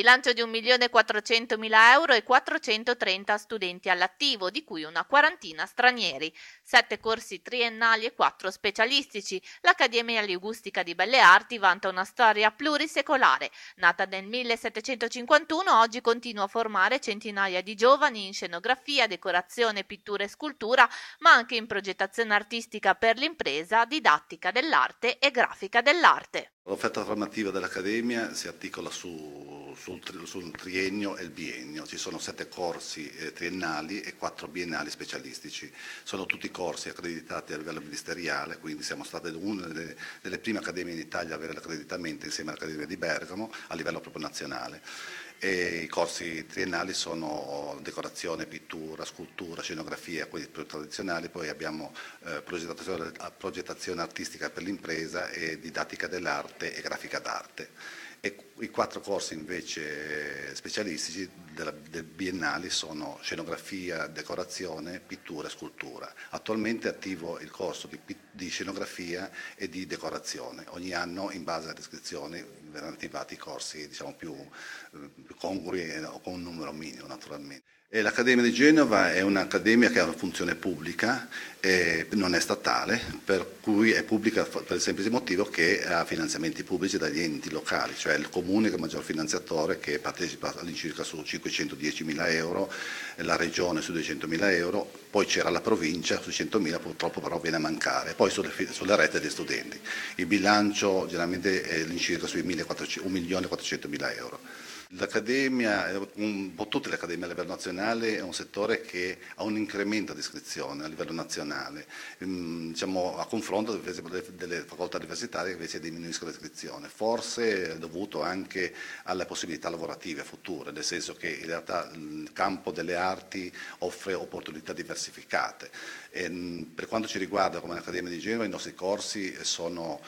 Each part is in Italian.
bilancio di 1.400.000 euro e 430 studenti all'attivo, di cui una quarantina stranieri, 7 corsi triennali e 4 specialistici. L'Accademia Linguistica di Belle Arti vanta una storia plurisecolare. Nata nel 1751, oggi continua a formare centinaia di giovani in scenografia, decorazione, pittura e scultura, ma anche in progettazione artistica per l'impresa, didattica dell'arte e grafica dell'arte. L'offerta formativa dell'Accademia si articola sul triennio e il biennio. Ci sono 7 corsi triennali e 4 biennali specialistici. Sono tutti corsi accreditati a livello ministeriale, quindi siamo state una delle prime accademie in Italia a avere l'accreditamento insieme all'Accademia di Bergamo a livello proprio nazionale. E i corsi triennali sono decorazione, pittura, scultura, scenografia, quelli più tradizionali, poi abbiamo progettazione artistica per l'impresa e didattica dell'arte e grafica d'arte. E i 4 corsi invece specialistici del biennali sono scenografia, decorazione, pittura e scultura. Attualmente è attivo il corso di scenografia e di decorazione. Ogni anno, in base alle iscrizioni, verranno attivati i corsi più congrui o con un numero minimo naturalmente. E l'Accademia di Genova è un'accademia che ha una funzione pubblica, non è statale, per cui è pubblica per il semplice motivo che ha finanziamenti pubblici dagli enti locali, cioè il comune che è il maggior finanziatore che partecipa all'incirca su 510.000 euro, la regione su 200.000 euro, poi c'era la provincia su 100.000, purtroppo però viene a mancare, poi sulle rette degli studenti. Il bilancio generalmente è all'incirca sui 1.400.000 euro. L'Accademia, un po' tutte le accademie a livello nazionale, è un settore che ha un incremento di iscrizione a livello nazionale, a confronto delle facoltà universitarie che invece diminuiscono l'iscrizione, forse è dovuto anche alle possibilità lavorative future, nel senso che in realtà il campo delle arti offre opportunità diversificate. Per quanto ci riguarda come Accademia di Genova, i nostri corsi sono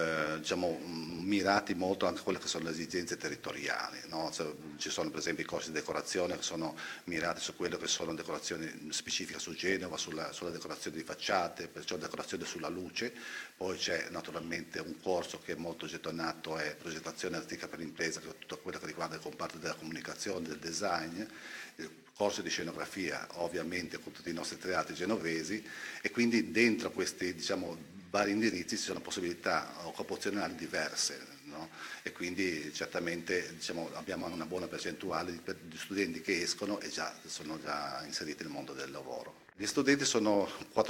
mirati molto anche a quelle che sono le esigenze territoriali, no? Ci sono per esempio i corsi di decorazione che sono mirati su quello che sono decorazioni specifiche su Genova, sulla decorazione di facciate, perciò decorazione sulla luce. Poi c'è naturalmente un corso che è molto gettonato, è progettazione artistica per l'impresa, che è tutto quello che riguarda il comparto della comunicazione, del design, il corso di scenografia ovviamente con tutti i nostri teatri genovesi, e quindi dentro questi vari indirizzi ci sono possibilità occupazionali diverse, no? E quindi certamente abbiamo una buona percentuale di studenti che escono e sono già inseriti nel mondo del lavoro. Gli studenti sono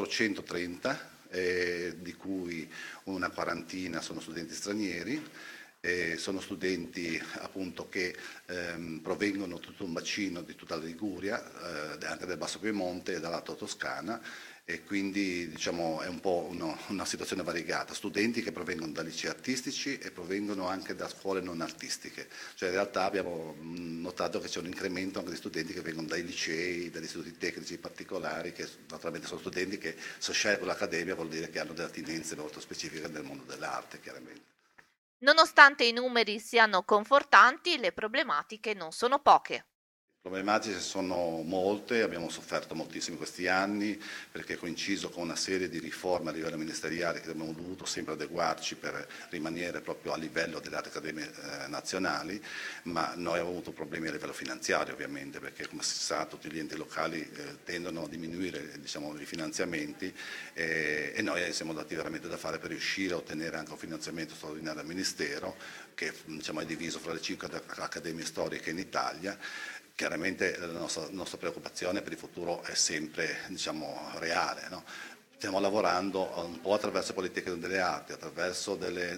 430, di cui una quarantina sono studenti stranieri. Sono studenti appunto che provengono da tutto un bacino di tutta la Liguria, anche del Basso Piemonte e dall'Alta Toscana, e quindi è un po' una situazione variegata, studenti che provengono da licei artistici e provengono anche da scuole non artistiche, cioè in realtà abbiamo notato che c'è un incremento anche di studenti che vengono dai licei, dagli istituti tecnici particolari, che naturalmente sono studenti che se scelgono l'accademia vuol dire che hanno delle attinenze molto specifiche nel mondo dell'arte, chiaramente. Nonostante i numeri siano confortanti, le problematiche non sono poche. Problematiche sono molte, abbiamo sofferto moltissimo questi anni perché è coinciso con una serie di riforme a livello ministeriale che abbiamo dovuto sempre adeguarci per rimanere proprio a livello delle altre accademie nazionali, ma noi abbiamo avuto problemi a livello finanziario ovviamente, perché come si sa tutti gli enti locali tendono a diminuire i finanziamenti, e noi siamo dati veramente da fare per riuscire a ottenere anche un finanziamento straordinario al Ministero che è diviso fra le 5 accademie storiche in Italia. Chiaramente la nostra preoccupazione per il futuro è sempre reale, no? Stiamo lavorando un po' attraverso politiche delle arti, attraverso delle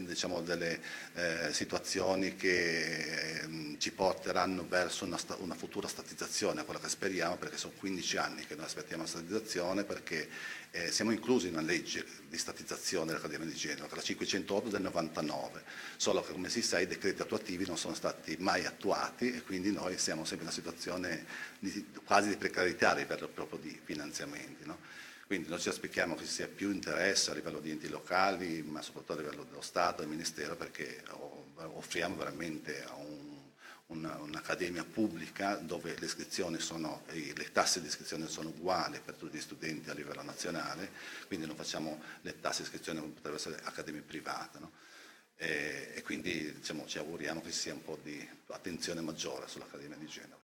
situazioni che ci porteranno verso una futura statizzazione, quella che speriamo, perché sono 15 anni che noi aspettiamo la statizzazione, perché siamo inclusi in una legge di statizzazione dell'Accademia di Genova, che è la 508 del 99, solo che come si sa i decreti attuativi non sono stati mai attuati e quindi noi siamo sempre in una situazione quasi di precarietà a livello proprio di finanziamenti, no? Quindi noi ci aspettiamo che ci sia più interesse a livello di enti locali, ma soprattutto a livello dello Stato e del Ministero, perché offriamo veramente un'accademia pubblica dove le iscrizioni le tasse di iscrizione sono uguali per tutti gli studenti a livello nazionale, quindi non facciamo le tasse di iscrizione come potrebbero essere accademie private, no? e quindi diciamo, ci auguriamo che ci sia un po' di attenzione maggiore sull'Accademia di Genova.